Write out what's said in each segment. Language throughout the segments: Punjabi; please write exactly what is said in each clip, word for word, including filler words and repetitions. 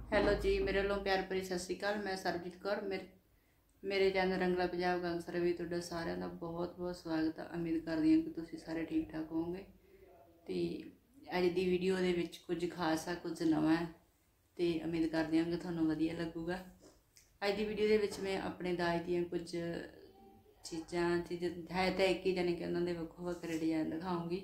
ਹੈਲੋ ਜੀ, ਮੇਰੇ ਵੱਲੋਂ ਪਿਆਰ ਭਰੀ ਸਤਿ ਸ਼੍ਰੀ ਅਕਾਲ। ਮੈਂ ਸਰਬਜੀਤ ਕੌਰ। ਮੇਰੇ ਮੇਰੇ ਚੈਨਲ ਰੰਗਲਾ ਪੰਜਾਬ ਗਾਂਗਸਰ ਵੀ ਤੁਹਾਡਾ ਸਾਰਿਆਂ ਦਾ ਬਹੁਤ ਬਹੁਤ ਸਵਾਗਤ ਹੈ। ਉਮੀਦ ਕਰਦੀ ਹਾਂ ਕਿ ਤੁਸੀਂ ਸਾਰੇ ਠੀਕ ਠਾਕ ਹੋਵੋਗੇ। ਤੇ ਅੱਜ ਦੀ ਵੀਡੀਓ ਦੇ ਵਿੱਚ ਕੁਝ ਖਾਸ ਆ, ਕੁਝ ਨਵਾਂ ਹੈ ਤੇ ਉਮੀਦ ਕਰਦੀ ਹਾਂ ਕਿ ਤੁਹਾਨੂੰ ਵਧੀਆ ਲੱਗੂਗਾ। ਅੱਜ ਦੀ ਵੀਡੀਓ ਦੇ ਵਿੱਚ ਮੈਂ ਆਪਣੇ ਦਾਜ ਦੀਆਂ ਕੁਝ ਚੀਜ਼ਾਂ ਚੀਜ਼ ਹੈ ਤਾਂ ਇੱਕ ਹੀ, ਜਾਨੀ ਕਿ ਉਹਨਾਂ ਦੇ ਵੱਖੋ ਵੱਖਰੇ ਡਿਜ਼ਾਈਨ ਦਿਖਾਉਂਗੀ,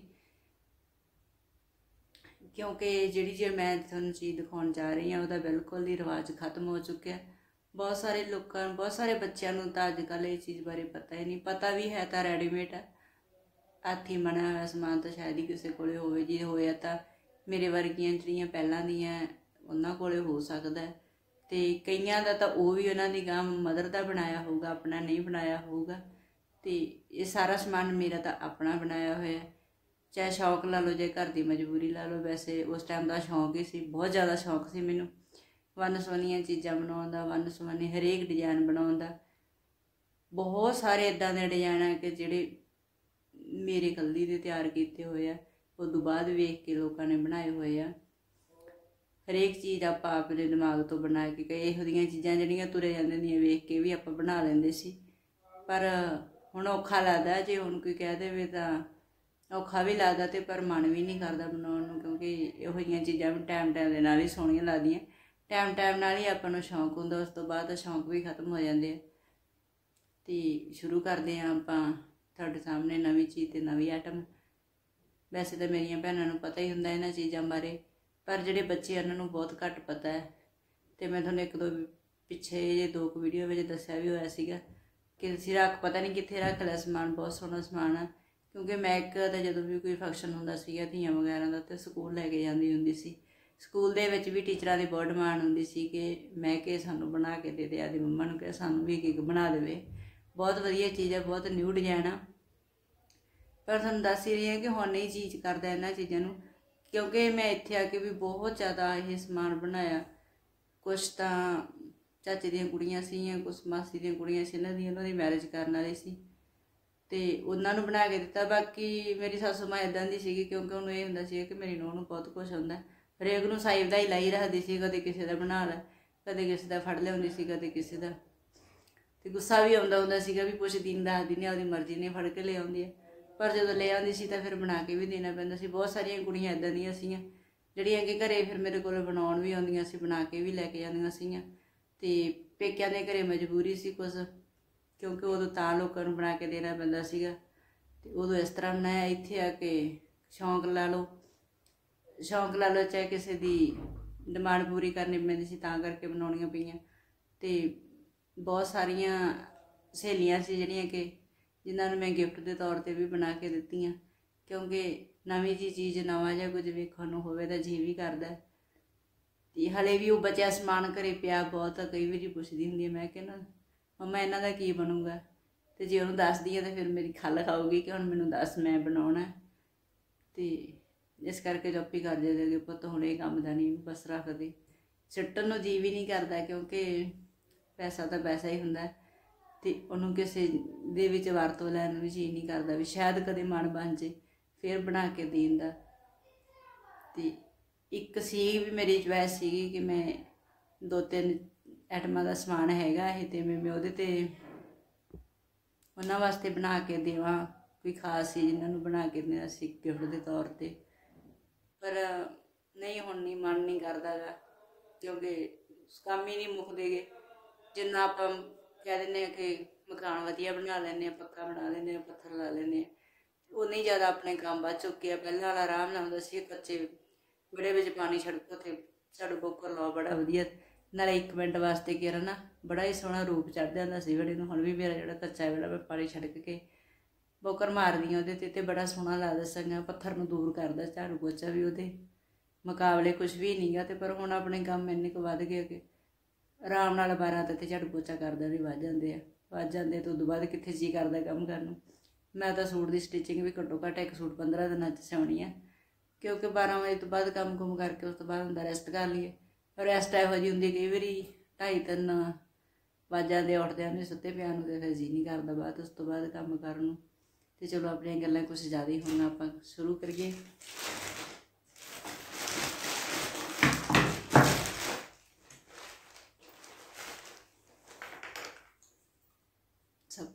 क्योंकि जी जो मैं थोड़ा चीज़ दिखाने जा रही हाँ वह बिल्कुल ही रिवाज खत्म हो चुका है। बहुत सारे लोगों बहुत सारे बच्चों को तो अजकल ये चीज़ बारे पता ही नहीं, पता भी है तो रेडीमेड है, हाथी बनाया हुआ समान तो शायद ही किसी को हो, जी होया तो मेरे वर्गियां जिहड़ियां पहलां दियां उन्हां कोले हो सकता है, तो कईयां दा तो वो भी उन्हां दी गां मदर का बनाया होगा, अपना नहीं बनाया होगा। तो ये सारा समान मेरा तो अपना बनाया हुआ है, चाहे शौक ला लो, जे घर की मजबूरी ला लो। वैसे उस टाइम का शौक ही सी, बहुत ज़्यादा शौक सी मैनू वन सवनिया चीज़ां बनाउण दा, वन सवने हरेक डिजाइन बनाउण दा। बहुत सारे इदां दे डिजाइन है कि जिहड़े मेरे कल्ली दे तैयार कीते होए आ, उस तो बाद वेख के लोगों ने बनाए हुए आ। हरेक चीज़ आप अपने दिमाग तो बना के, कई इहो जिहियां चीज़ां जिहड़ियां तुरे जांदे ने वेख के भी आप बना लैंदे सी, पर हुण औखा लगदा जे हुण कोई कह देवे तां औखा भी लगता, तो पर मन भी नहीं करता बनाने, क्योंकि इहो जिहियां चीज़ां भी टाइम टाइम के नाल ही सोहणियां लगदियां, टाइम टाइम नाल ही आपां नूं शौक हुंदा, उस तो बाद शौक भी खत्म हो जाते हैं। तो शुरू करते हैं आपां तुहाडे सामने नवीं चीज़ ते नवीं आइटम। वैसे तो मेरियां भैणां नूं पता ही हुंदा इन्हां चीज़ां बारे, पर जिहड़े बच्चे उन्हां नूं बहुत घट पता है। तो मैं तुहानूं एक दो पिछे जे दो कुछ वीडियो में दस्सिया भी होया सीगा कि असीं रख पता नहीं कित्थे रख लिया समान, बहुत सोहना समान है। क्योंकि मैं एक तो जो भी कोई फंक्शन होंदा सीगा धीआं वगैरह का, तो स्कूल लैके जाती हुंदी सी। स्कूल दे विच भी टीचरां दी बहुत डिमांड हुंदी सी कि मैं कि सानूं बना के दे दे, आदि मम्मा नूं कह सानूं भी एक बना देवे। बहुत वधिया चीज़ है, बहुत न्यू डिजाइन आ, पर तुहानूं दस ही रही है कि हुण नहीं चीज़ करदा इन्हां चीज़ां नूं, क्योंकि मैं इत्थे आके भी बहुत ज़्यादा ये समान बनाया। कुछ तां चाचे दियां कुड़ियां सीगीआं, कुछ मासी दियां कुड़ियां सी, इन्हां दी उन्हां दी मैरिज करन वाली सी, तो उन्होंने बना के दिता। बाकी मेरी सासू माँ इदां दी सीगी, क्योंकि उन्होंने ये हुंदा सी कि मेरी नूंह नूं बहुत कुछ आउंदा, हरेक नूं साई वधाई लाई रखदी सी, कदे किसी दा बना लै, कदे किसी दा फड़ लिआउंदी सी, कदे किसी दा। ते गुस्सा भी आउंदा हुंदा सीगा भी पुछदी नहीं, दसदी नहीं, आपदी मर्जी ने फड़ के ले आउंदी है, पर जदों ले आउंदी सी तां फिर बना के भी देना पैंदा सी। बहुत सारियां कुड़ियां इदां दियां सीगीआं जिहड़ियां कि घरे फिर मेरे कोल बनाउण भी आउंदियां सी, बना के भी लैके जांदियां सीगीआं। ते पेकिआं दे घरे मजबूरी सी कुछ, क्योंकि उदों तां लोकां नूं बना के देना पैंदा सीगा। ते उदों इस तरह बनाया। इत्थे आके शौक ला लो, शौक ला लो, चाहे किसी दी डिमांड पूरी करनी पैंदी सी तां करके बनाउणियां पईआं। ते बहुत सारियां सहेलियां सी जिहड़ियां कि जिन्हां नूं मैं गिफ्ट के तौर पर भी बना के दित्तियां, क्योंकि नवीं जी चीज़ नवां जिहा कुछ वेखण नूं होवे तां जी भी करदा। ते हले भी वो बचिआ समान घरे पिया बहुत, कई वारी पुछदी हुंदी मैं कि ना मम्मा इन्हां दा की बनूगा, तो जे उन्होंने दसदी है तो फिर मेरी खल खाऊगी कि हुण मैनूं दस मैं बनाउणा। तो इस करके चुप ही कर जाइदा कि पुत्त हुण इह काम दा नहीं, बस रख दे। सुट्टण नूं जी भी नहीं करदा, क्योंकि पैसा तो पैसा ही हुंदा, तो उन्होंने किसी दे विच वरतों लैण भी जी नहीं करदा भी शायद कदे मन बन जे फिर बना के देण दा। ते एक सी भी मेरी चॉइस सीगी कि मैं दो तीन आइटमां दा समान हैगा ये, तो मैं मैं उहदे ते उन्हां वास्ते बना के देवां कोई खास चीज़, इन्हां नूं बना के देना सी गिफ्ट के तौर पर। पर नहीं हुण नहीं मन नहीं करदा गा, क्योंकि काम ही नहीं मुकदे गे। जिन्ना आपां कह दिंदे कि मकान वधिया बना लैंदे, पक्का बना लैंदे, पत्थर ला लैंदे, उन्नी ज़्यादा अपने काम वध चुके आ। पहलां वाला आराम नाल हुंदा सी, कच्चे विहड़े विच पानी छड़को ते झाड़ू पोकर लाओ, बड़ा वधिया, नाले एक मिनट वास्ते कि ना बड़ा ही सोहना रूप चढ़ जांदा सी विहड़े नूं। हुण भी मेरा जिहड़ा कच्चा विहड़ा मैं पानी छड़क के बोकर मारदी उहदे ते, ते बड़ा सोहना लगदा संगा, पत्थर नूं दूर करदा झाड़ू पोचा भी उहदे मुकाबले कुछ भी नहीं गा। ते पर हुण अपने काम इन्ने कुछ वध गए कि आराम नाल बारह ते झाड़ू पोचा करदा भी वध जांदे आ, वध जांदे तो उस तो बाद कित्थे जी करदा काम करन नूं। मैं तो सूट की स्टिचिंग भी घट्टो घट्ट एक सूट पंद्रह दिनां च सिउणी आ, क्योंकि बारह बजे तो बाद काम कुम करके उस तो बाद हुंदा रेस्ट कर लीए। रेस्ट इहो जी हुंदी कई वारी ढाई तीन वज जांदे उठदे ने सुत्ते पिया नूं, ते फिर जी नहीं करदा बाद उस तो बाद काम करन नूं। ते चलो अपणियां गल्लां कुछ ज़्यादा ही हुण आपां शुरू करिए।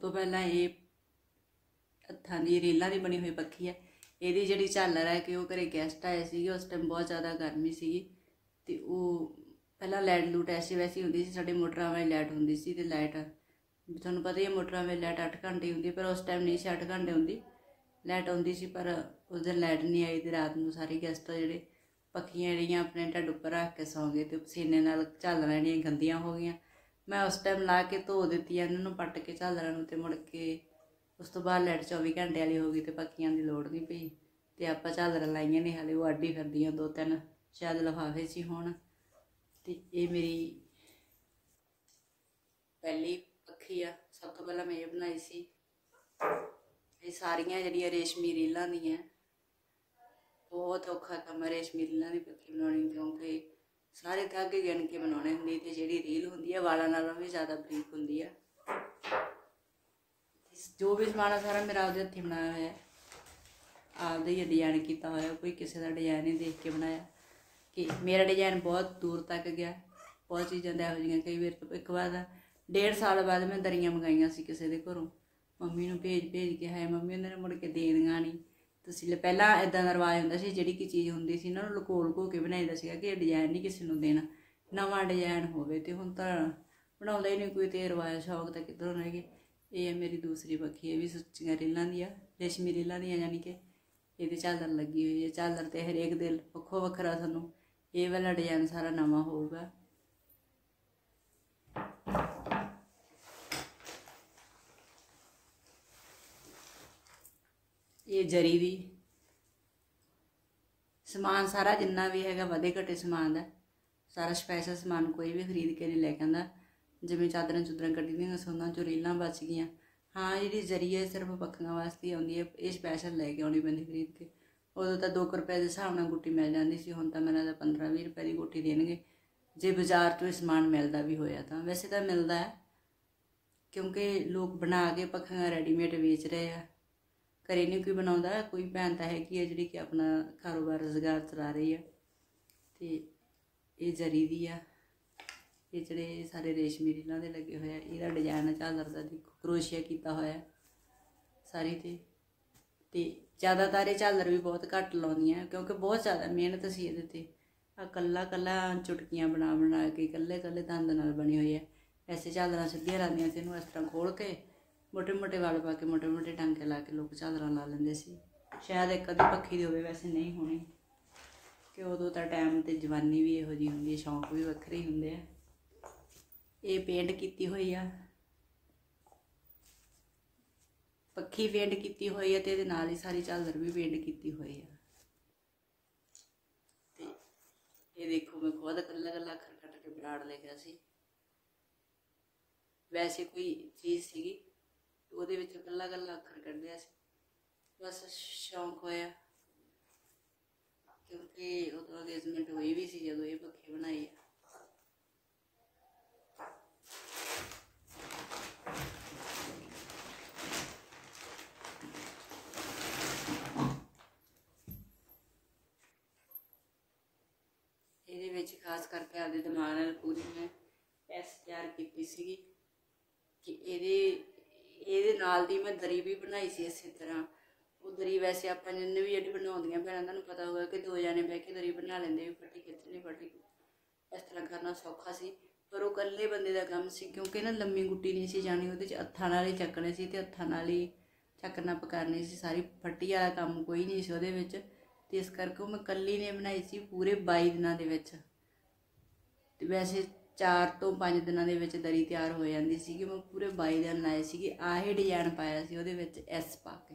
ਤੋਂ ਪਹਿਲਾਂ ਇਹ ਹੱਥਾਂ ਦੀ ਰੀਲਾਂ ਦੀ ਬਣੀ ਹੋਈ ਪੱਖੀ ਹੈ। ਇਹਦੀ ਜਿਹੜੀ ਝਾਲਰ ਹੈ ਕਿ ਉਹ ਘਰੇ ਗੈਸਟ ਆਏ ਸੀਗੇ, ਉਸ ਟਾਈਮ ਬਹੁਤ ਜ਼ਿਆਦਾ ਗਰਮੀ ਸੀਗੀ ਤੇ ਉਹ ਪਹਿਲਾਂ ਲਾਈਟ ਲੂਟ ਐਸੀ ਵੈਸੀ ਹੁੰਦੀ ਸੀ, ਸਾਡੇ ਮੋਟਰਾਂ ਵਾਲੀ ਲਾਈਟ ਹੁੰਦੀ ਸੀ ਤੇ ਲਾਈਟ ਤੁਹਾਨੂੰ ਪਤਾ ਹੀ ਹੈ ਮੋਟਰਾਂ ਵਾਲੀ ਲਾਈਟ ਅੱਠ ਘੰਟੇ ਹੁੰਦੀ, ਪਰ ਉਸ ਟਾਈਮ ਨਹੀਂ ਸੀ ਅੱਠ ਘੰਟੇ ਹੁੰਦੀ, ਲਾਈਟ ਆਉਂਦੀ ਸੀ। ਪਰ ਉਸ ਦਿਨ ਲਾਈਟ ਨਹੀਂ ਆਈ ਤੇ ਰਾਤ ਨੂੰ ਸਾਰੇ ਗੈਸਟ ਜਿਹੜੇ ਪੱਖੀਆਂ ਜਿਹੜੀਆਂ ਆਪਣੇ ਢੱਡ ਉੱਪਰ ਰੱਖ ਕੇ ਸੌਂ ਗਏ ਤੇ ਪਸੀਨੇ ਨਾਲ ਝਾਲਰਾਂ ਜਿਹੜੀਆਂ ਗੰਦੀਆਂ ਹੋ ਗਈਆਂ। ਮੈਂ ਉਸ ਟਾਈਮ ਲਾ ਕੇ ਧੋ ਦਿੱਤੀਆਂ ਇਹਨਾਂ ਨੂੰ, ਪੱਟ ਕੇ ਝਾਲਰਾਂ ਨੂੰ, ਤੇ ਮੁੜ ਕੇ ਉਸ ਤੋਂ ਬਾਅਦ ਲਾਈਟ ਚੌਵੀ ਘੰਟੇ ਵਾਲੀ ਹੋ ਗਈ ਤੇ ਪੱਖੀਆਂ ਦੀ ਲੋੜ ਨਹੀਂ ਪਈ ਤੇ ਆਪਾਂ ਝਾਲਰਾਂ ਲਾਈਆਂ ਨੇ, ਹਾਲੇ ਉਹ ਅੱਡ ਹੀ ਫਿਰਦੀਆਂ, ਦੋ ਤਿੰਨ ਸ਼ਾਇਦ ਲਿਫਾਫੇ 'ਚ ਹੀ ਹੋਣ। ਤੇ ਇਹ ਮੇਰੀ ਪਹਿਲੀ ਪੱਖੀ ਆ। ਸਭ ਤੋਂ ਪਹਿਲਾਂ ਮੈਂ ਇਹ ਬਣਾਈ ਸੀ। ਇਹ ਸਾਰੀਆਂ ਜਿਹੜੀਆਂ ਰੇਸ਼ਮੀ ਰੀਲਾਂ ਦੀਆਂ, ਬਹੁਤ ਔਖਾ ਕੰਮ ਹੈ ਰੇਸ਼ਮੀ ਰੀਲਾਂ ਦੀ ਪੱਖੀ ਬਣਾਉਣੀ, ਕਿਉਂਕਿ ਸਾਰੇ ਧਾਗੇ ਗਿਣ ਕੇ ਬਣਾਉਣੇ ਹੁੰਦੇ ਤੇ ਜਿਹੜੀ ਰੀਲ ਹੁੰਦੀ ਹੈ ਵਾਲਾਂ ਨਾਲੋਂ ਵੀ ਜ਼ਿਆਦਾ ਬਰੀਕ ਹੁੰਦੀ ਹੈ। ਜੋ ਵੀ ਸਮਾਨ ਆ ਸਾਰਾ ਮੇਰਾ ਆਪਦੇ ਹੱਥੀਂ ਬਣਾਇਆ ਹੋਇਆ, ਆਪਦਾ ਹੀ ਡਿਜ਼ਾਈਨ ਕੀਤਾ ਹੋਇਆ, ਕੋਈ ਕਿਸੇ ਦਾ ਡਿਜ਼ਾਈਨ ਨਹੀਂ ਦੇਖ ਕੇ ਬਣਾਇਆ। ਕਿ ਮੇਰਾ ਡਿਜ਼ਾਈਨ ਬਹੁਤ ਦੂਰ ਤੱਕ ਗਿਆ, ਬਹੁਤ ਚੀਜ਼ਾਂ ਤਾਂ ਇਹੋ ਜਿਹੀਆਂ। ਕਈ ਵਾਰ ਇੱਕ ਵਾਰ ਡੇਢ ਸਾਲ ਬਾਅਦ ਮੈਂ ਦਰੀਆਂ ਮੰਗਾਈਆਂ ਸੀ ਕਿਸੇ ਦੇ ਘਰੋਂ, ਮੰਮੀ ਨੂੰ ਭੇਜ ਭੇਜ ਕੇ, ਹੈ ਮੰਮੀ ਉਹਨਾਂ ਨੇ ਮੁੜ ਕੇ ਦੇ ਦੇਣਾ ਨਹੀਂ। ਤੁਸੀਂ ਪਹਿਲਾਂ ਇੱਦਾਂ ਦਾ ਰਿਵਾਜ਼ ਹੁੰਦਾ ਸੀ, ਜਿਹੜੀ ਕਿ ਚੀਜ਼ ਹੁੰਦੀ ਸੀ ਇਹਨਾਂ ਨੂੰ ਲੁਕੋ ਲੁਕੋ ਕੇ ਬਣਾਈਦਾ ਸੀਗਾ ਕਿ ਇਹ ਡਿਜ਼ਾਈਨ ਨਹੀਂ ਕਿਸੇ ਨੂੰ ਦੇਣਾ, ਨਵਾਂ ਡਿਜ਼ਾਈਨ ਹੋਵੇ। ਤੇ ਹੁਣ ਤਾਂ ਬਣਾਉਂਦਾ ਹੀ ਨਹੀਂ ਕੋਈ, ਤੇ ਰਿਵਾਜ਼ ਸ਼ੌਕ ਤਾਂ ਕਿੱਧਰੋਂ ਰਹਿ ਗਏ। ਇਹ ਹੈ ਮੇਰੀ ਦੂਸਰੀ ਪੱਖੀ, ਇਹ ਵੀ ਸੁੱਚੀਆਂ ਰੀਲਾਂ ਦੀ ਆ, ਰੇਸ਼ਮੀ ਰੀਲਾਂ ਦੀਆਂ, ਯਾਨੀ ਕਿ ਇਹਦੇ ਝਾਲਰ ਲੱਗੀ ਹੋਈ ਹੈ। ਝਾਲਰ ਤੇ ਹਰੇਕ ਦੇ ਵੱਖੋ ਵੱਖਰਾ ਤੁਹਾਨੂੰ ਇਹ ਵਾਲਾ ਡਿਜ਼ਾਈਨ ਸਾਰਾ ਨਵਾਂ ਹੋਊਗਾ। ਇਹ ਜਰੀ ਦੀ ਸਮਾਨ ਸਾਰਾ ਜਿੰਨਾ ਵੀ ਹੈਗਾ ਵਧੇ ਘਟੇ ਸਮਾਨ ਦਾ, ਸਾਰਾ ਸਪੈਸ਼ਲ ਸਮਾਨ ਕੋਈ ਵੀ ਖਰੀਦ ਕੇ ਨਹੀਂ ਲੈ ਕੇ ਆਉਂਦਾ। ਜਿਵੇਂ ਚਾਦਰਾਂ ਚੁਦਰਾਂ ਕੱਢੀ ਦੀਆਂ ਸੋਨਾਂ 'ਚੋਂ ਰੀਲਾਂ ਬਚ ਗਈਆਂ, ਹਾਂ ਜਿਹੜੀ ਜਰੀ ਹੈ ਸਿਰਫ ਪੱਖੀਆਂ ਵਾਸਤੇ ਆਉਂਦੀ ਹੈ, ਇਹ ਸਪੈਸ਼ਲ ਲੈ ਕੇ ਆਉਣੀ ਪੈਂਦੀ ਖਰੀਦ ਕੇ। ਉਦੋਂ ਤਾਂ ਦੋ ਕੁ ਰੁਪਏ ਦੇ ਹਿਸਾਬ ਨਾਲ ਗੁੱਟੀ ਮਿਲ ਜਾਂਦੀ ਸੀ, ਹੁਣ ਤਾਂ ਮੈਨੂੰ ਲੱਗਦਾ ਪੰਦਰਾਂ ਵੀਹ ਰੁਪਏ ਦੀ ਗੁੱਟੀ ਦੇਣਗੇ ਜੇ ਬਾਜ਼ਾਰ 'ਚੋਂ ਇਹ ਸਮਾਨ ਮਿਲਦਾ ਵੀ ਹੋਇਆ ਤਾਂ। ਵੈਸੇ ਤਾਂ ਮਿਲਦਾ ਹੈ, ਕਿਉਂਕਿ ਲੋਕ ਬਣਾ ਕੇ ਪੱਖੀਆਂ ਰੈਡੀਮੇਡ ਵੇਚ ਰਹੇ ਆ, ਘਰੇ ਨਹੀਂ ਕੋਈ ਬਣਾਉਂਦਾ। ਕੋਈ ਭੈਣ ਤਾਂ ਹੈਗੀ ਹੈ ਜਿਹੜੀ ਕਿ ਆਪਣਾ ਕਾਰੋਬਾਰ ਰੁਜ਼ਗਾਰ ਚਲਾ ਰਹੀ ਆ। ਤੇ ਇਹ ਜਰੀ ਦੀ ਆ, ਇਹ ਜਿਹੜੇ ਸਾਰੇ ਰੇਸ਼ਮੀ ਰੀਲਾਂ ਦੇ ਲੱਗੇ ਹੋਏ ਆ, ਇਹਦਾ ਡਿਜ਼ਾਈਨ ਝਾਲਰ ਦਾ ਦੇਖੋ ਕਰੋਸ਼ੀਆ ਕੀਤਾ ਹੋਇਆ ਸਾਰੀ 'ਤੇ। ਤੇ ਜ਼ਿਆਦਾਤਰ ਇਹ ਝਾਲਰ ਵੀ ਬਹੁਤ ਘੱਟ ਲਾਉਂਦੀਆਂ, ਕਿਉਂਕਿ ਬਹੁਤ ਜ਼ਿਆਦਾ ਮਿਹਨਤ ਸੀ ਇਹਦੇ 'ਤੇ। ਆ ਕੱਲਾ ਕੱਲਾ ਚੁਟਕੀਆਂ ਬਣਾ ਬਣਾ ਕੇ ਇਕੱਲੇ ਇਕੱਲੇ ਦੰਦ ਨਾਲ ਬਣੀ ਹੋਈ ਹੈ। ਐਸੇ ਝਾਲਰਾਂ ਸਿੱਧੀਆਂ ਲਾਉਂਦੀਆਂ ਸੀ, ਇਹਨੂੰ ਇਸ ਤਰ੍ਹਾਂ ਖੋਲ੍ਹ ਕੇ ਮੋਟੇ ਮੋਟੇ ਵਾਲ ਪਾ ਕੇ ਮੋਟੇ ਮੋਟੇ ਟਾਂਕੇ ਲਾ ਕੇ ਲੋਕ ਝਾਲਰਾਂ ਲਾ ਲੈਂਦੇ ਸੀ। ਸ਼ਾਇਦ ਇੱਕ ਅੱਧੀ ਪੱਖੀ ਦੀ ਹੋਵੇ, ਵੈਸੇ ਨਹੀਂ ਹੋਣੀ, ਕਿ ਉਦੋਂ ਤਾਂ ਟਾਈਮ ਤੇ ਜਵਾਨੀ ਵੀ ਇਹੋ ਜਿਹੀ ਹੁੰਦੀ ਹੈ, ਸ਼ੌਂਕ ਵੀ ਵੱਖਰੇ ਹੀ ਹੁੰਦੇ ਆ। ਇਹ ਪੇਂਟ ਕੀਤੀ ਹੋਈ ਆ ਪੱਖੀ, ਪੇਂਟ ਕੀਤੀ ਹੋਈ ਹੈ, ਤੇ ਇਹਦੇ ਨਾਲ ਹੀ ਸਾਰੀ ਝਾਲਰ ਵੀ ਪੇਂਟ ਕੀਤੀ ਹੋਈ ਆ। ਤੇ ਇਹ ਦੇਖੋ ਮੈਂ ਖੁਦ ਕੱਲਾ ਕੱਲਾ ਅੱਖਰ ਕੱਟ ਕੇ ਬਰਾੜ ਲਿਖਿਆ ਸੀ। ਵੈਸੇ ਕੋਈ ਚੀਜ਼ ਸੀਗੀ ਉਹਦੇ ਵਿੱਚ ਕੱਲਾ ਕੱਲਾ ਅੱਖਰ ਕੱਢਿਆ ਸੀ, ਬਸ ਸ਼ੌਂਕ ਹੋਇਆ, ਕਿਉਂਕਿ ਉਦੋਂ ਅੰਗੇਜਮੈਂਟ ਹੋਈ ਵੀ ਸੀ ਜਦੋਂ ਇਹ ਪੱਖੀ ਬਣਾਈ ਆ। ਇਹਦੇ ਵਿੱਚ ਖਾਸ ਕਰਕੇ ਆਪਦੇ ਦਿਮਾਗ ਨਾਲ ਪੂਰੀ ਮੈਂ ਐਸ ਤਿਆਰ ਕੀਤੀ ਸੀਗੀ ਕਿ ਇਹਦੇ ਇਹਦੇ ਨਾਲ ਦੀ ਮੈਂ ਦਰੀ ਵੀ ਬਣਾਈ ਸੀ ਇਸੇ ਤਰ੍ਹਾਂ। ਉਹ ਦਰੀ ਵੈਸੇ ਆਪਾਂ ਜਿੰਨੇ ਵੀ ਜਿਹੜੀ ਬਣਾਉਂਦੀਆਂ ਭੈਣਾਂ ਤੁਹਾਨੂੰ ਪਤਾ ਹੋਊਗਾ ਕਿ ਦੋ ਜਾਣੇ ਬਹਿ ਕੇ ਦਰੀ ਬਣਾ ਲੈਂਦੇ, ਫੱਟੀ ਖਿੱਚਣੀ, ਫੱਟੀ ਇਸ ਤਰ੍ਹਾਂ ਕਰਨਾ ਸੌਖਾ ਸੀ, ਪਰ ਉਹ ਇਕੱਲੇ ਬੰਦੇ ਦਾ ਕੰਮ ਸੀ, ਕਿਉਂਕਿ ਨਾ ਲੰਮੀ ਗੁੱਟੀ ਨਹੀਂ ਸੀ ਜਾਣੀ, ਉਹਦੇ 'ਚ ਹੱਥਾਂ ਨਾਲ ਹੀ ਚੱਕਣੇ ਸੀ ਤੇ ਹੱਥਾਂ ਨਾਲ ਹੀ ਚੱਕਣਾ ਪਕਾਰਨੀ ਸੀ ਸਾਰੀ, ਫੱਟੀ ਵਾਲਾ ਕੰਮ ਕੋਈ ਨਹੀਂ ਸੀ ਉਹਦੇ ਵਿੱਚ। ਤੇ ਇਸ ਕਰਕੇ ਉਹ ਮੈਂ ਇਕੱਲੀ ਨੇ ਬਣਾਈ ਸੀ ਪੂਰੇ ਬਾਈ ਦਿਨਾਂ ਦੇ ਵਿੱਚ। ਤੇ ਵੈਸੇ ਚਾਰ ਤੋਂ ਪੰਜ ਦਿਨਾਂ ਦੇ ਵਿੱਚ ਦਰੀ ਤਿਆਰ ਹੋ ਜਾਂਦੀ ਸੀਗੀ, ਮੈਂ ਪੂਰੇ ਬਾਈ ਦਿਨ ਲਾਏ ਸੀਗੇ। ਆਹੀ ਡਿਜ਼ਾਈਨ ਪਾਇਆ ਸੀ ਉਹਦੇ ਵਿੱਚ ਐਸ ਪਾ ਕੇ।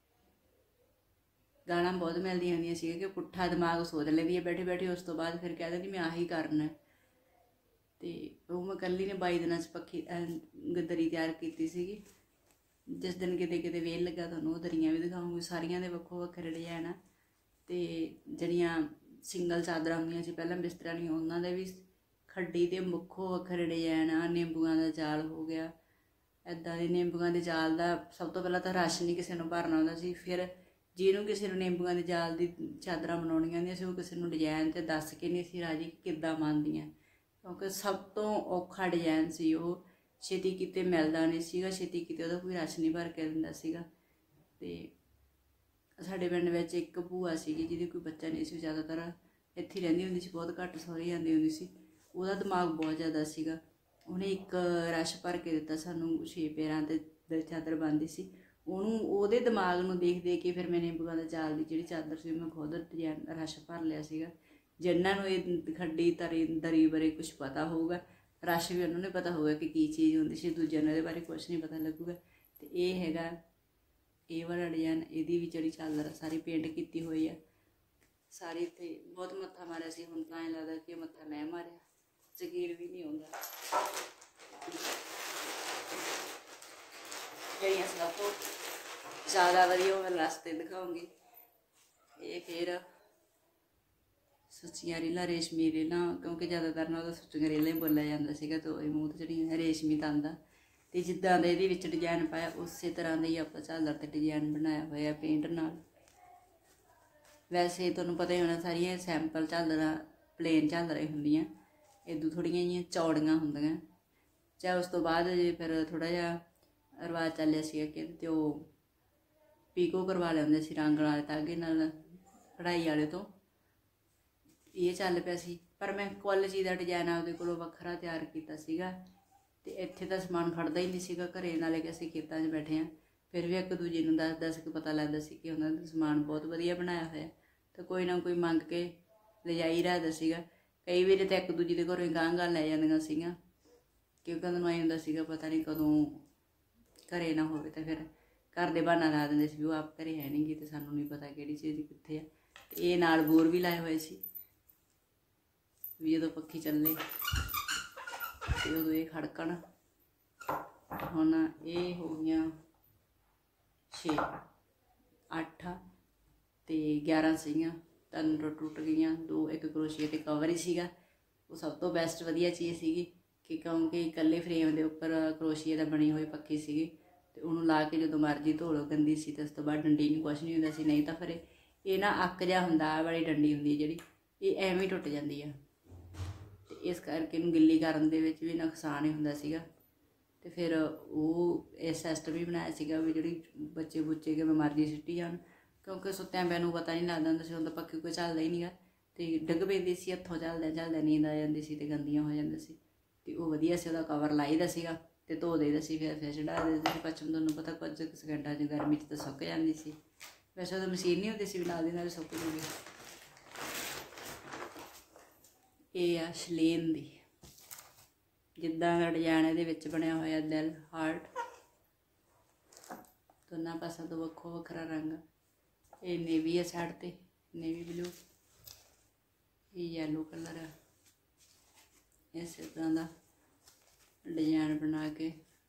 ਗਾਲਾਂ ਬਹੁਤ ਮਿਲਦੀਆਂ ਹੁੰਦੀਆਂ ਸੀਗੀਆਂ ਕਿ ਪੁੱਠਾ ਦਿਮਾਗ ਸੋਚ ਲੈਂਦੀ ਹੈ ਬੈਠੇ ਬੈਠੇ, ਉਸ ਤੋਂ ਬਾਅਦ ਫਿਰ ਕਹਿ ਦਿੰਦੀ ਮੈਂ ਆਹੀ ਕਰਨਾ। ਤੇ ਉਹ ਮੈਂ ਇਕੱਲੀ ਨੇ ਬਾਈ ਦਿਨਾਂ 'ਚ ਪੱਖੀ ਦਰੀ ਤਿਆਰ ਕੀਤੀ ਸੀਗੀ। ਜਿਸ ਦਿਨ ਕਿਤੇ ਕਿਤੇ ਵੇਲ ਲੱਗਾ ਤੁਹਾਨੂੰ ਉਹ ਦਰੀਆਂ ਵੀ ਦਿਖਾਊਂਗੀ, ਸਾਰੀਆਂ ਦੇ ਵੱਖੋ ਵੱਖਰੇ ਡਿਜ਼ਾਈਨ ਆ। ਤੇ ਜਿਹੜੀਆਂ ਸਿੰਗਲ ਚਾਦਰਾਂ ਹੁੰਦੀਆਂ ਸੀ ਪਹਿਲਾਂ ਬਿਸਤਰਿਆਂ ਦੀਆਂ, ਉਹਨਾਂ ਦੇ ਵੀ ਖੱਡੀ ਦੇ ਵੱਖੋ ਵੱਖਰੇ ਡਿਜ਼ਾਈਨ ਆ। ਨਿੰਬੂਆਂ ਦਾ ਜਾਲ ਹੋ ਗਿਆ, ਇੱਦਾਂ ਦੇ ਨਿੰਬੂਆਂ ਦੇ ਜਾਲ ਦਾ ਸਭ ਤੋਂ ਪਹਿਲਾਂ ਤਾਂ ਰਸ਼ ਨਹੀਂ ਕਿਸੇ ਨੂੰ ਭਰਨਾ ਆਉਂਦਾ ਸੀ, ਫਿਰ ਜਿਹਨੂੰ ਕਿਸੇ ਨੂੰ ਨਿੰਬੂਆਂ ਦੇ ਜਾਲ ਦੀ ਚਾਦਰਾਂ ਬਣਾਉਣੀਆਂ ਹੁੰਦੀਆਂ ਸੀ ਉਹ ਕਿਸੇ ਨੂੰ ਡਿਜ਼ਾਈਨ ਤੇ ਦੱਸ ਕੇ ਨਹੀਂ ਸੀ ਰਾਜੀ ਕਿੱਦਾਂ ਬਣਦੀਆਂ, ਕਿਉਂਕਿ ਸਭ ਤੋਂ ਔਖਾ ਡਿਜ਼ਾਈਨ ਸੀ ਉਹ। ਛੇਤੀ ਕਿਤੇ ਮਿਲਦਾ ਨਹੀਂ ਸੀਗਾ, ਛੇਤੀ ਕਿਤੇ ਉਹਦਾ ਕੋਈ ਰਸ਼ ਨਹੀਂ ਭਰ ਕੇ ਦਿੰਦਾ ਸੀਗਾ। ਅਤੇ ਸਾਡੇ ਪਿੰਡ ਵਿੱਚ ਇੱਕ ਭੂਆ ਸੀਗੀ ਜਿਹਦੀ ਕੋਈ ਬੱਚਾ ਨਹੀਂ ਸੀ, ਜ਼ਿਆਦਾਤਰ ਇੱਥੇ ਰਹਿੰਦੀ ਹੁੰਦੀ ਸੀ, ਬਹੁਤ ਘੱਟ ਸਹੁਰੇ ਜਾਂਦੀ ਹੁੰਦੀ ਸੀ। ਉਹਦਾ ਦਿਮਾਗ ਬਹੁਤ ਜ਼ਿਆਦਾ ਸੀਗਾ। ਉਹਨੇ ਇੱਕ ਰਸ਼ ਭਰ ਕੇ ਦਿੱਤਾ ਸਾਨੂੰ, ਛੇ ਪੈਰਾਂ 'ਤੇ ਚਾਦਰ ਬੰਨ੍ਹਦੀ ਸੀ। ਉਹਨੂੰ ਉਹਦੇ ਦਿਮਾਗ ਨੂੰ ਦੇਖ ਦੇਖ ਕੇ ਫਿਰ ਮੈਨੇ ਬੂਆ ਦਾ ਚਾਲ ਦੀ ਜਿਹੜੀ ਚਾਦਰ ਸੀ ਮੈਂ ਖੁਦ ਡਿਜ਼ਾਈਨ ਰਸ਼ ਭਰ ਲਿਆ ਸੀਗਾ। ਜਿਨ੍ਹਾਂ ਨੂੰ ਇਹ ਖੱਡੀ ਤਰੀ ਦਰੀ ਬਾਰੇ ਕੁਛ ਪਤਾ ਹੋਊਗਾ, ਰਸ਼ ਵੀ ਉਹਨਾਂ ਨੂੰ ਪਤਾ ਹੋਊਗਾ ਕਿ ਕੀ ਚੀਜ਼ ਹੁੰਦੀ ਸੀ, ਦੂਜਿਆਂ ਨੂੰ ਇਹਦੇ ਬਾਰੇ ਕੁਛ ਨਹੀਂ ਪਤਾ ਲੱਗੂਗਾ। ਅਤੇ ਇਹ ਹੈਗਾ ਇਹ ਵਾਲਾ ਡਿਜ਼ਾਈਨ, ਇਹਦੀ ਵੀ ਜਿਹੜੀ ਚਾਦਰ ਸਾਰੀ ਪੇਂਟ ਕੀਤੀ ਹੋਈ ਆ ਸਾਰੀ। ਇੱਥੇ ਬਹੁਤ ਮੱਥਾ ਮਾਰਿਆ ਸੀ, ਹੁਣ ਤਾਂ ਐਂ ਲੱਗਦਾ ਕਿ ਮੱਥਾ ਮੈਂ ਮਾਰਿਆ, ਯਕੀਨ ਵੀ ਨਹੀਂ ਆਉਂਦਾ। ਜਿਹੜੀਆਂ ਸਭ ਤੋਂ ਜ਼ਿਆਦਾ ਵਧੀਆ ਉਹ ਮੈਂ ਰਸਤੇ ਦਿਖਾਉਂਗੀ। ਇਹ ਫਿਰ ਸੁੱਚੀਆਂ ਰੀਲਾਂ, ਰੇਸ਼ਮੀ ਰੀਲਾਂ, ਕਿਉਂਕਿ ਜ਼ਿਆਦਾਤਰ ਨਾ ਉਹਦਾ ਸੁੱਚੀਆਂ ਰੀਲਾਂ ਹੀ ਬੋਲਿਆ ਜਾਂਦਾ ਸੀਗਾ। ਅਤੇ ਉਹ ਮੂੰਹ 'ਤੇ ਜਿਹੜੀਆਂ ਰੇਸ਼ਮੀ ਤੰਦ ਆ, ਅਤੇ ਜਿੱਦਾਂ ਦਾ ਇਹਦੇ ਵਿੱਚ ਡਿਜ਼ਾਇਨ ਪਾਇਆ ਉਸੇ ਤਰ੍ਹਾਂ ਦਾ ਹੀ ਆਪਾਂ ਝਾਲਰ 'ਤੇ ਡਿਜ਼ਾਇਨ ਬਣਾਇਆ ਹੋਇਆ ਪੇਂਟ ਨਾਲ। ਵੈਸੇ ਤੁਹਾਨੂੰ ਪਤਾ ਹੀ ਹੋਣਾ ਸਾਰੀਆਂ ਸੈਂਪਲ ਝਾਲਰਾਂ ਪਲੇਨ ਝਾਲਰਾਂ ਹੀ ਹੁੰਦੀਆਂ, ਇੱਦੋਂ ਥੋੜ੍ਹੀਆਂ ਜਿਹੀਆਂ ਚੌੜੀਆਂ ਹੁੰਦੀਆਂ। ਚਾਹੇ ਉਸ ਤੋਂ ਬਾਅਦ ਜੇ ਫਿਰ ਥੋੜ੍ਹਾ ਜਿਹਾ ਰਿਵਾਜ਼ ਚੱਲਿਆ ਸੀਗਾ ਕਿ ਤੇ ਉਹ ਪੀਕੋ ਕਰਵਾ ਲੈਂਦੇ ਸੀ ਰੰਗ ਵਾਲੇ ਧਾਗੇ ਨਾਲ, ਕਢਾਈ ਵਾਲੇ ਤੋਂ। ਇਹ ਚੱਲ ਪਿਆ ਸੀ, ਪਰ ਮੈਂ ਕੁੱਲ ਚੀਜ਼ ਦਾ ਡਿਜ਼ਾਇਨ ਆਪਦੇ ਕੋਲੋਂ ਵੱਖਰਾ ਤਿਆਰ ਕੀਤਾ ਸੀਗਾ। ਅਤੇ ਇੱਥੇ ਤਾਂ ਸਮਾਨ ਖੜਦਾ ਹੀ ਨਹੀਂ ਸੀਗਾ ਘਰੇ, ਨਾਲੇ ਕਿ ਅਸੀਂ ਖੇਤਾਂ 'ਚ ਬੈਠੇ ਹਾਂ। ਫਿਰ ਵੀ ਇੱਕ ਦੂਜੇ ਨੂੰ ਦੱਸ ਦੱਸ ਕੇ ਪਤਾ ਲੱਗਦਾ ਸੀ ਕਿ ਉਹਨਾਂ ਦਾ ਸਮਾਨ ਬਹੁਤ ਵਧੀਆ ਬਣਾਇਆ ਹੋਇਆ, ਤਾਂ ਕੋਈ ਨਾ ਕੋਈ ਮੰਗ ਕੇ ਲਿਜਾਈ ਰੱਖਦਾ ਸੀਗਾ। ਕਈ ਵਾਰੀ ਤਾਂ ਇੱਕ ਦੂਜੇ ਦੇ ਘਰੋਂ ਹੀ ਗਾਂਹ ਗਾਂਹ ਲੈ ਜਾਂਦੀਆਂ ਸੀਗੀਆਂ, ਕਿਉਂਕਿ ਉਹਨਾਂ ਨੂੰ ਆਏ ਹੁੰਦਾ ਸੀਗਾ ਪਤਾ ਨਹੀਂ ਕਦੋਂ ਘਰੇ ਨਾ ਹੋਵੇ, ਤਾਂ ਫਿਰ ਘਰ ਦੇ ਬਹਾਨਾ ਲਾ ਦਿੰਦੇ ਸੀ ਵੀ ਉਹ ਆਪ ਘਰੇ ਹੈ ਨਹੀਂ ਗੀ, ਅਤੇ ਸਾਨੂੰ ਨਹੀਂ ਪਤਾ ਕਿਹੜੀ ਚੀਜ਼ ਕਿੱਥੇ ਆ। ਅਤੇ ਇਹ ਨਾਲ ਬੋਰ ਵੀ ਲਾਏ ਹੋਏ ਸੀ ਵੀ ਜਦੋਂ ਪੱਖੀ ਚੱਲੇ ਅਤੇ ਉਦੋਂ ਇਹ ਖੜਕਣ। ਹੁਣ ਇਹ ਹੋ ਗਈਆਂ ਛੇ ਅੱਠ ਅਤੇ ਗਿਆਰਾਂ ਸੀਗੀਆਂ, ਤਿੰਨ ਟੁੱਟ ਟੁੱਟ ਗਈਆਂ, ਦੋ ਇੱਕ ਕਰੋਸ਼ੀਏ 'ਤੇ ਕਵਰ ਹੀ ਸੀਗਾ। ਉਹ ਸਭ ਤੋਂ ਬੈਸਟ ਵਧੀਆ ਚੀਜ਼ ਸੀਗੀ ਕਿ ਕਿਉਂਕਿ ਇਕੱਲੇ ਫਰੇਮ ਦੇ ਉੱਪਰ ਕਰੋਸ਼ੀਏ ਦਾ ਬਣੀ ਹੋਈ ਪੱਖੀ ਸੀਗੀ, ਅਤੇ ਉਹਨੂੰ ਲਾ ਕੇ ਜਦੋਂ ਮਰਜ਼ੀ ਧੋ ਲਓ ਗੰਦੀ ਸੀ, ਅਤੇ ਉਸ ਤੋਂ ਬਾਅਦ ਡੰਡੀ ਨੂੰ ਕੁਛ ਨਹੀਂ ਹੁੰਦਾ ਸੀ। ਨਹੀਂ ਤਾਂ ਫਿਰ ਇਹ ਨਾ ਅੱਕ ਜਿਹਾ ਹੁੰਦਾ, ਆਹ ਵਾਲੀ ਡੰਡੀ ਹੁੰਦੀ ਹੈ ਜਿਹੜੀ, ਇਹ ਐਵੇਂ ਹੀ ਟੁੱਟ ਜਾਂਦੀ ਆ। ਅਤੇ ਇਸ ਕਰਕੇ ਇਹਨੂੰ ਗਿੱਲੀ ਕਰਨ ਦੇ ਵਿੱਚ ਵੀ ਨੁਕਸਾਨ ਹੀ ਹੁੰਦਾ ਸੀਗਾ। ਅਤੇ ਫਿਰ ਉਹ ਇਹ ਸਿਸਟਮ ਵੀ ਬਣਾਇਆ ਸੀਗਾ ਵੀ ਜਿਹੜੀ ਬੱਚੇ ਬੁੱਚੇ ਕਿਵੇਂ ਮਰਜ਼ੀ ਸਿੱਟੀ ਜਾਣ, ਕਿਉਂਕਿ ਸੁੱਤਿਆਂ ਪਿਆ ਨੂੰ ਪਤਾ ਨਹੀਂ ਲੱਗਦਾ ਹੁੰਦਾ ਸੀ। ਹੁਣ ਤਾਂ ਪੱਖੀ ਕੋਈ ਚੱਲਦਾ ਹੀ ਨਹੀਂਗਾ, ਅਤੇ ਡਿੱਗ ਪੈਂਦੀ ਸੀ ਹੱਥੋਂ, ਚੱਲਦਿਆਂ ਚੱਲਦਿਆਂ ਨੀਂਦ ਆ ਜਾਂਦੀ ਸੀ ਅਤੇ ਗੰਦੀਆਂ ਹੋ ਜਾਂਦੀਆਂ ਸੀ। ਅਤੇ ਉਹ ਵਧੀਆ ਸੀ, ਉਹਦਾ ਕਵਰ ਲਾਈਦਾ ਸੀਗਾ ਅਤੇ ਧੋ ਦੇਈਦਾ ਸੀ, ਫਿਰ ਫਿਰ ਚੜ੍ਹਾ ਦਿੰਦੇ ਸੀ। ਪੱਛਮ ਤੁਹਾਨੂੰ ਪਤਾ ਕੁਝ ਕੁ ਸਕਿੰਟਾਂ 'ਚ ਗਰਮੀ 'ਚ ਤਾਂ ਸੁੱਕ ਜਾਂਦੀ ਸੀ। ਵੈਸੇ ਉਦੋਂ ਮਸ਼ੀਨ ਨਹੀਂ ਹੁੰਦੀ ਸੀ ਵੀ ਨਾਲ ਦੀ ਨਾਲ ਸੁੱਕ ਜੂਗੀ। ਇਹ ਆ ਸ਼ਲੇਨ ਦੀ, ਜਿੱਦਾਂ ਦਾ ਡਿਜ਼ਾਇਨ ਇਹਦੇ ਵਿੱਚ ਬਣਿਆ ਹੋਇਆ, ਦਿਲ, ਹਾਰਟ, ਦੋਨਾਂ ਪਾਸਿਆਂ ਤੋਂ ਵੱਖੋ ਵੱਖਰਾ ਰੰਗ। ਇਹ ਨੇਵੀ ਆ ਸਾਈਡ 'ਤੇ, ਨੇਵੀ ਬਲੂ, ਇਹ ਯੈਲੋ ਕਲਰ ਆ। ਇਸੇ ਤਰ੍ਹਾਂ ਦਾ ਡਿਜ਼ਾਇਨ ਬਣਾ ਕੇ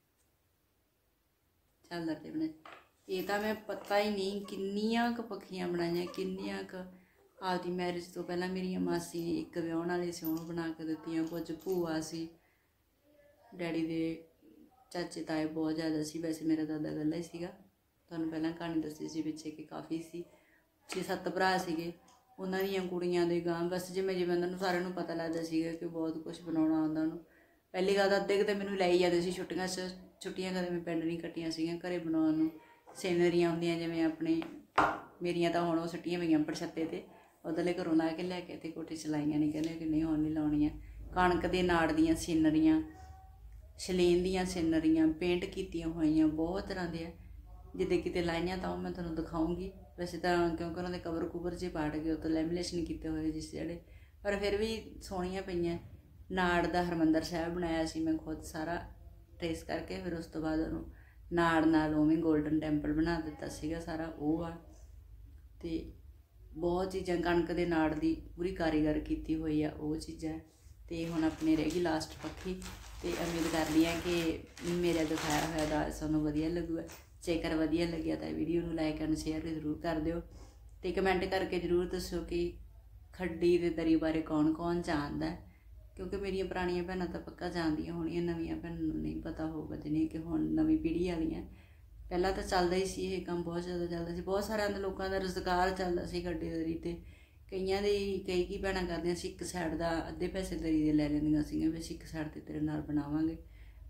ਝਾਲਰ 'ਤੇ ਬਣਾ। ਇਹ ਤਾਂ ਮੈਂ ਪਤਾ ਹੀ ਨਹੀਂ ਕਿੰਨੀਆਂ ਕੁ ਪੱਖੀਆਂ ਬਣਾਈਆਂ, ਕਿੰਨੀਆਂ ਕੁ ਆਪਦੀ ਮੈਰਿਜ ਤੋਂ ਪਹਿਲਾਂ ਮੇਰੀਆਂ ਮਾਸੀ ਨੇ ਇੱਕ ਵਿਆਹੁਣ ਵਾਲੀ ਸੀ ਉਹਨੂੰ ਬਣਾ ਕੇ ਦਿੱਤੀਆਂ, ਕੁਝ ਭੂਆ ਸੀ, ਡੈਡੀ ਦੇ ਚਾਚੇ ਤਾਏ ਬਹੁਤ ਜ਼ਿਆਦਾ ਸੀ। ਵੈਸੇ ਮੇਰਾ ਦਾਦਾ ਇਕੱਲਾ ਹੀ ਸੀਗਾ, ਤੁਹਾਨੂੰ ਪਹਿਲਾਂ ਕਹਾਣੀ ਦੱਸੀ ਸੀ ਪਿੱਛੇ ਕਿ ਕਾਫੀ ਸੀ, ਛੇ ਸੱਤ ਭਰਾ ਸੀਗੇ, ਉਹਨਾਂ ਦੀਆਂ ਕੁੜੀਆਂ ਦੇ ਗਾਂ, ਬਸ ਜਿਵੇਂ ਜਿਵੇਂ ਉਹਨਾਂ ਨੂੰ ਸਾਰਿਆਂ ਨੂੰ ਪਤਾ ਲੱਗਦਾ ਸੀਗਾ ਕਿ ਬਹੁਤ ਕੁਛ ਬਣਾਉਣਾ ਆਉਂਦਾ ਉਹਨੂੰ। ਪਹਿਲੀ ਗੱਲ ਤਾਂ ਅੱਧੇ ਕਿਤੇ ਮੈਨੂੰ ਲੈ ਹੀ ਜਾਂਦੇ ਸੀ ਛੁੱਟੀਆਂ 'ਚ, ਛੁੱਟੀਆਂ ਕਦੇ ਮੈਂ ਪਿੰਡ ਨਹੀਂ ਕੱਟੀਆਂ ਸੀਗੀਆਂ ਘਰੇ ਬਣਾਉਣ ਨੂੰ। ਸੀਨਰੀਆਂ ਹੁੰਦੀਆਂ ਜਿਵੇਂ ਆਪਣੇ, ਮੇਰੀਆਂ ਤਾਂ ਹੁਣ ਉਹ ਸੁੱਟੀਆਂ ਪਈਆਂ ਉੱਪਰ ਛੱਤੇ 'ਤੇ, ਉੱਧਰਲੇ ਘਰੋਂ ਲਾ ਕੇ ਲੈ ਕੇ ਅਤੇ ਕੋਠੇ 'ਚ ਲਾਈਆਂ ਨਹੀਂ, ਕਹਿੰਦੇ ਕਿ ਨਹੀਂ ਹੁਣ ਨਹੀਂ ਲਾਉਣੀਆਂ। ਕਣਕ ਦੇ ਨਾੜ ਦੀਆਂ ਸੀਨਰੀਆਂ, ਸ਼ਲੇਨ ਦੀਆਂ ਸੀਨਰੀਆਂ ਪੇਂਟ ਕੀਤੀਆਂ ਹੋਈਆਂ ਬਹੁਤ ਤਰ੍ਹਾਂ ਦੀਆਂ, ਜਿੱਦੇ ਕਿਤੇ ਲਾਈਆਂ ਤਾਂ ਉਹ ਮੈਂ ਤੁਹਾਨੂੰ ਦਿਖਾਊਂਗੀ। ਵੈਸੇ ਤਾਂ ਕਿਉਂਕਿ ਉਹਨਾਂ ਦੇ ਕਵਰ ਕੁਵਰ 'ਚ ਹੀ ਪਾੜ ਗਏ, ਉੱਤੋਂ ਲੈਮੀਨੇਸ਼ਨ ਕੀਤੇ ਹੋਏ ਜਿਸ ਜਿਹੜੇ, ਪਰ ਫਿਰ ਵੀ ਸੋਹਣੀਆਂ ਪਈਆਂ। ਨਾੜ ਦਾ ਹਰਿਮੰਦਰ ਸਾਹਿਬ ਬਣਾਇਆ ਸੀ ਮੈਂ ਖੁਦ ਸਾਰਾ ਟਰੇਸ ਕਰਕੇ, ਫਿਰ ਉਸ ਤੋਂ ਬਾਅਦ ਉਹਨੂੰ ਨਾੜ ਨਾਲ ਉਵੇਂ ਗੋਲਡਨ ਟੈਂਪਲ ਬਣਾ ਦਿੱਤਾ ਸੀਗਾ ਸਾਰਾ, ਉਹ ਆ। ਅਤੇ ਬਹੁਤ ਚੀਜ਼ਾਂ ਕਣਕ ਦੇ ਨਾੜ ਦੀ ਪੂਰੀ ਕਾਰੀਗਰ ਕੀਤੀ ਹੋਈ ਆ, ਉਹ ਚੀਜ਼ਾਂ। ਅਤੇ ਹੁਣ ਆਪਣੀ ਰਹਿ ਗਈ ਲਾਸਟ ਪੱਖੀ, ਅਤੇ ਉਮੀਦ ਕਰਦੀ ਹਾਂ ਕਿ ਮੇਰਾ ਦਿਖਾਇਆ ਹੋਇਆ ਦਾ ਤੁਹਾਨੂੰ ਵਧੀਆ ਲੱਗੂਗਾ। ਜੇਕਰ ਵਧੀਆ ਲੱਗਿਆ ਤਾਂ ਵੀਡੀਓ ਨੂੰ ਲਾਈਕ ਐਂਡ ਸ਼ੇਅਰ ਜ਼ਰੂਰ ਕਰ ਦਿਓ, ਅਤੇ ਕਮੈਂਟ ਕਰਕੇ ਜ਼ਰੂਰ ਦੱਸੋ ਕਿ ਖੱਡੀ ਦੇ ਦਰੀ ਬਾਰੇ ਕੌਣ ਕੌਣ ਜਾਣਦਾ, ਕਿਉਂਕਿ ਮੇਰੀਆਂ ਪੁਰਾਣੀਆਂ ਭੈਣਾਂ ਤਾਂ ਪੱਕਾ ਜਾਣਦੀਆਂ ਹੋਣੀਆਂ, ਨਵੀਆਂ ਭੈਣਾਂ ਨੂੰ ਨਹੀਂ ਪਤਾ ਹੋਊਗਾ, ਜਿਵੇਂ ਕਿ ਹੁਣ ਨਵੀਂ ਪੀੜ੍ਹੀ ਵਾਲੀਆਂ। ਪਹਿਲਾਂ ਤਾਂ ਚੱਲਦਾ ਹੀ ਸੀ ਇਹ ਕੰਮ, ਬਹੁਤ ਜ਼ਿਆਦਾ ਚੱਲਦਾ ਸੀ, ਬਹੁਤ ਸਾਰਿਆਂ ਦੇ ਲੋਕਾਂ ਦਾ ਰੁਜ਼ਗਾਰ ਚੱਲਦਾ ਸੀ ਖੱਡੀ ਦਰੀ 'ਤੇ। ਕਈਆਂ ਦੀ ਕਈ ਕੀ ਭੈਣਾਂ ਕਰਦੀਆਂ ਸੀ, ਇੱਕ ਸਾਈਡ ਦਾ ਅੱਧੇ ਪੈਸੇ ਦਰੀ ਦੇ ਲੈ ਲੈਂਦੀਆਂ ਸੀਗੀਆਂ ਵੀ ਅਸੀਂ ਇੱਕ ਸਾਈਡ 'ਤੇ ਤੇਰੇ ਨਾਲ ਬਣਾਵਾਂਗੇ,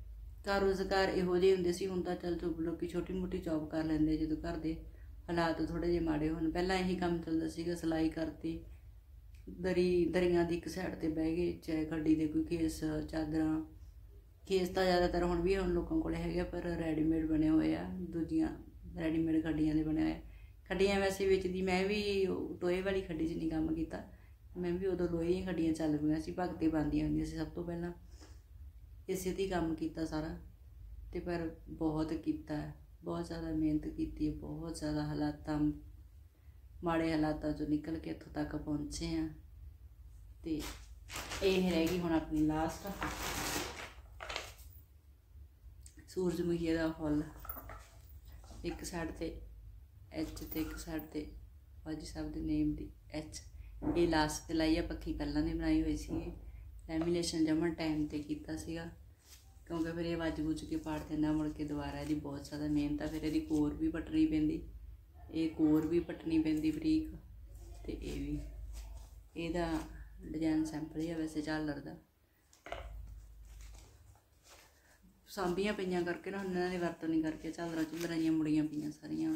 ਘਰ ਰੁਜ਼ਗਾਰ ਇਹੋ ਜਿਹੇ ਹੁੰਦੇ ਸੀ। ਹੁਣ ਤਾਂ ਚੱਲ ਚੁੱਪ ਲੋਕੀ ਛੋਟੀ ਮੋਟੀ ਜੋਬ ਕਰ ਲੈਂਦੇ ਜਦੋਂ ਘਰ ਦੇ ਹਾਲਾਤ ਥੋੜ੍ਹੇ ਜਿਹੇ ਮਾੜੇ ਹੋਣ। ਪਹਿਲਾਂ ਇਹੀ ਕੰਮ ਚੱਲਦਾ ਸੀਗਾ, ਸਿਲਾਈ ਕਰਤੀ, ਦਰੀ ਦਰੀਆਂ ਦੀ ਇੱਕ ਸਾਈਡ 'ਤੇ ਬਹਿ ਗਏ, ਚਾਹੇ ਗੱਡੀ ਦੇ ਕੋਈ ਖੇਸ, ਚਾਦਰਾਂ। ਖੇਸ ਤਾਂ ਜ਼ਿਆਦਾਤਰ ਹੁਣ ਵੀ ਹੁਣ ਲੋਕਾਂ ਕੋਲ ਹੈਗੇ, ਪਰ ਰੈਡੀਮੇਡ ਬਣੇ ਹੋਏ ਆ, ਦੂਜੀਆਂ ਰੈਡੀਮੇਡ ਖੱਡੀਆਂ ਦੇ ਬਣੇ ਹੋਏ। ਖੱਡੀਆਂ ਵੈਸੇ ਵੇਚਦੀ, ਮੈਂ ਵੀ ਟੋਏ ਵਾਲੀ ਖੱਡੀ 'ਚ ਨਹੀਂ ਕੰਮ ਕੀਤਾ, ਮੈਂ ਵੀ ਉਦੋਂ ਲੋਹੇ ਦੀਆਂ ਖੱਡੀਆਂ ਚੱਲ ਪਈਆਂ ਸੀ, ਭਗਤੇ ਬਣਦੀਆਂ ਹੁੰਦੀਆਂ ਸੀ ਸਭ ਤੋਂ ਪਹਿਲਾਂ, ਇਸੇ 'ਤੇ ਹੀ ਕੰਮ ਕੀਤਾ ਸਾਰਾ। ਅਤੇ ਪਰ ਬਹੁਤ ਕੀਤਾ, ਬਹੁਤ ਜ਼ਿਆਦਾ ਮਿਹਨਤ ਕੀਤੀ ਹੈ, ਬਹੁਤ ਜ਼ਿਆਦਾ ਹਾਲਾਤਾਂ ਮਾੜੇ ਹਾਲਾਤਾਂ 'ਚੋਂ ਨਿਕਲ ਕੇ ਇੱਥੋਂ ਤੱਕ ਪਹੁੰਚੇ ਹਾਂ। ਅਤੇ ਇਹ ਰਹਿ ਗਈ ਹੁਣ ਆਪਣੀ ਲਾਸਟ ਸੂਰਜਮੁਖੀ ਦਾ ਫੁੱਲ, ਇੱਕ ਸਾਈਡ 'ਤੇ ਐਚ ਅਤੇ ਇੱਕ ਸਾਈਡ 'ਤੇ ਬਾਜੀ ਸਾਹਿਬ ਦੇ ਨੇਮ ਦੀ ਐਚ। ਇਹ ਲਾਸਟ 'ਤੇ ਲਾਈ ਆ, ਪੱਖੀ ਪਹਿਲਾਂ ਦੀ ਬਣਾਈ ਹੋਈ ਸੀ। ਲੈਮੀਨੇਸ਼ਨ ਜਮਨ ਟਾਈਮ 'ਤੇ ਕੀਤਾ ਸੀਗਾ, ਕਿਉਂਕਿ ਫਿਰ ਇਹ ਵੱਜ ਵੁੱਜ ਕੇ ਪਾੜ ਦਿੰਦਾ ਮੁੜ ਕੇ ਦੁਬਾਰਾ। ਇਹਦੀ ਬਹੁਤ ਜ਼ਿਆਦਾ ਮਿਹਨਤ ਆ, ਫਿਰ ਇਹਦੀ ਕੋਰ ਵੀ ਪੱਟਣੀ ਪੈਂਦੀ, ਇਹ ਕੋਰ ਵੀ ਪੱਟਣੀ ਪੈਂਦੀ ਬਰੀਕ, ਅਤੇ ਇਹ ਵੀ। ਇਹਦਾ ਡਿਜ਼ਾਈਨ ਸੈਂਪਲ ਹੀ ਆ ਵੈਸੇ ਝਾਲਰ ਦਾ, ਸਾਂਭੀਆਂ ਪਈਆਂ ਕਰਕੇ ਨਾ, ਹੁਣ ਇਹਨਾਂ ਦੀ ਵਰਤੋਂ ਨਹੀਂ ਕਰਕੇ ਝਾਲਰਾਂ ਝੁਲਰਾਂ ਜਿਹੀਆਂ ਮੁੜੀਆਂ ਪਈਆਂ ਸਾਰੀਆਂ।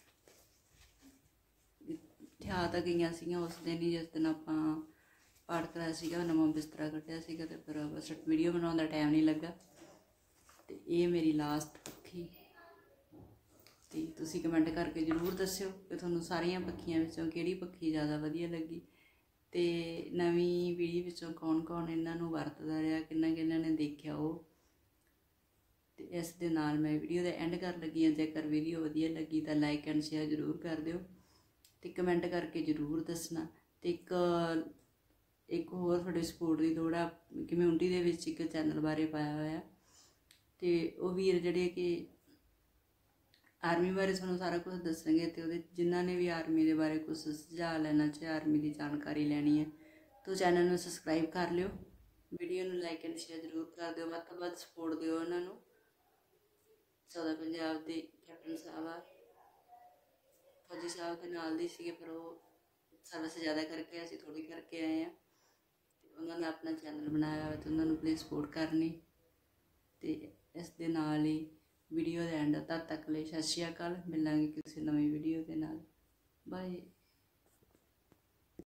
ਠਿਆ ਤਾਂ ਗਈਆਂ ਸੀਗੀਆਂ ਉਸ ਦਿਨ ਹੀ, ਜਿਸ ਦਿਨ ਆਪਾਂ ਪਾਠ ਕਰਾਇਆ ਸੀਗਾ, ਨਵਾਂ ਬਿਸਤਰਾ ਕੱਢਿਆ ਸੀਗਾ, ਅਤੇ ਫਿਰ ਬਸ ਵੀਡੀਓ ਬਣਾਉਣ ਦਾ ਟਾਈਮ ਨਹੀਂ ਲੱਗਾ। ਅਤੇ ਇਹ ਮੇਰੀ ਲਾਸਟ ਪੱਖੀ। ਅਤੇ ਤੁਸੀਂ ਕਮੈਂਟ ਕਰਕੇ ਜ਼ਰੂਰ ਦੱਸਿਓ ਕਿ ਤੁਹਾਨੂੰ ਸਾਰੀਆਂ ਪੱਖੀਆਂ ਵਿੱਚੋਂ ਕਿਹੜੀ ਪੱਖੀ ਜ਼ਿਆਦਾ ਵਧੀਆ ਲੱਗੀ, ਅਤੇ ਨਵੀਂ ਪੀੜ੍ਹੀ ਵਿੱਚੋਂ ਕੌਣ ਕੌਣ ਇਹਨਾਂ ਨੂੰ ਵਰਤਦਾ ਰਿਹਾ, ਕਿੰਨਾ ਕਿੰਨਾ ਨੇ ਦੇਖਿਆ ਉਹ। ਅਤੇ ਇਸ ਦੇ ਨਾਲ ਮੈਂ ਵੀਡੀਓ ਦਾ ਐਂਡ ਕਰਨ ਲੱਗੀ ਹਾਂ। ਜੇਕਰ ਵੀਡੀਓ ਵਧੀਆ ਲੱਗੀ ਤਾਂ ਲਾਈਕ ਐਂਡ ਸ਼ੇਅਰ ਜ਼ਰੂਰ ਕਰ ਦਿਓ, ਅਤੇ ਕਮੈਂਟ ਕਰਕੇ ਜ਼ਰੂਰ ਦੱਸਣਾ। ਅਤੇ ਇੱਕ ਇੱਕ ਹੋਰ ਤੁਹਾਡੀ ਸਪੋਰਟ ਦੀ ਲੋੜ ਆ, ਕਮਿਊਨਿਟੀ ਦੇ ਵਿੱਚ ਇੱਕ ਚੈਨਲ ਬਾਰੇ ਪਾਇਆ ਹੋਇਆ, ਅਤੇ ਉਹ ਵੀਰ ਜਿਹੜੇ ਕਿ ਆਰਮੀ ਬਾਰੇ ਤੁਹਾਨੂੰ ਸਾਰਾ ਕੁਝ ਦੱਸਣਗੇ, ਅਤੇ ਉਹਦੇ ਜਿਨ੍ਹਾਂ ਨੇ ਵੀ ਆਰਮੀ ਦੇ ਬਾਰੇ ਕੁਛ ਸੁਝਾਅ ਲੈਣਾ, ਚਾਹੇ ਆਰਮੀ ਦੀ ਜਾਣਕਾਰੀ ਲੈਣੀ ਹੈ, ਤਾਂ ਚੈਨਲ ਨੂੰ ਸਬਸਕ੍ਰਾਈਬ ਕਰ ਲਿਓ, ਵੀਡੀਓ ਨੂੰ ਲਾਈਕ ਐਂਡ ਸ਼ੇਅਰ ਜ਼ਰੂਰ ਕਰ ਦਿਓ, ਵੱਧ ਤੋਂ ਵੱਧ ਸਪੋਰਟ ਦਿਓ ਉਹਨਾਂ ਨੂੰ। ਚੌਦਾਂ ਪੰਜਾਬ ਦੇ ਕੈਪਟਨ ਸਾਹਿਬ ਆ, ਫੌਜੀ ਸਾਹਿਬ ਦੇ ਨਾਲ ਦੇ ਸੀਗੇ, ਪਰ ਉਹ ਸਰਵਿਸ ਜ਼ਿਆਦਾ ਕਰਕੇ ਅਸੀਂ ਥੋੜ੍ਹੀ ਕਰਕੇ ਆਏ ਹਾਂ। ਉਹਨਾਂ ਨੇ ਆਪਣਾ ਚੈਨਲ ਬਣਾਇਆ ਹੋਇਆ, ਅਤੇ ਉਹਨਾਂ ਨੂੰ ਪਲੀਜ਼ ਸਪੋਰਟ ਕਰਨੀ। ਅਤੇ ਇਸ ਦੇ ਨਾਲ ਹੀ ਵੀਡੀਓ ਦੇ ਐਂਡ, ਤਦ ਤੱਕ ਲਈ ਸਤਿ ਸ਼੍ਰੀ ਅਕਾਲ। ਮਿਲਾਂਗੇ ਕਿਸੇ ਨਵੀਂ ਵੀਡੀਓ ਦੇ ਨਾਲ, ਬਾਏ।